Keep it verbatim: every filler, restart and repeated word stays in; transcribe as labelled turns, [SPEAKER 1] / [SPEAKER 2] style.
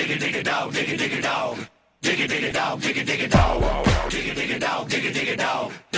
[SPEAKER 1] diggy diggy dog, diggy diggy dog, diggy diggy dog, diggy diggy dog, diggy diggy dog, diggy diggy dog.